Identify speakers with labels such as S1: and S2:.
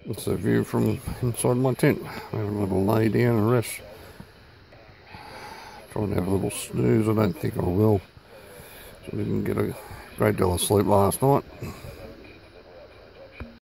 S1: It's a view from inside my tent. Have a little lay down and rest. Try and have a little snooze. I don't think I will. So I didn't get a great deal of sleep last night.